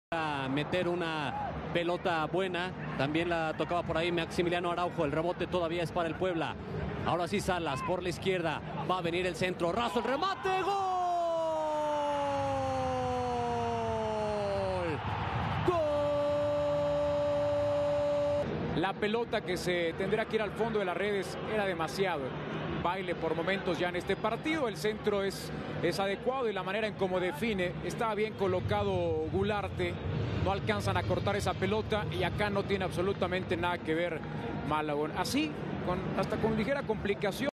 A meter una pelota buena, también la tocaba por ahí Maximiliano Araujo, el rebote todavía es para el Puebla. Ahora sí Salas por la izquierda, va a venir el centro, raso el remate, ¡gol! ¡Gol! La pelota que se tendrá que ir al fondo de las redes era demasiado. Baile por momentos ya en este partido, el centro es adecuado y la manera en cómo define, estaba bien colocado Gularte, no alcanzan a cortar esa pelota y acá no tiene absolutamente nada que ver Malagón. Así, hasta con ligera complicación.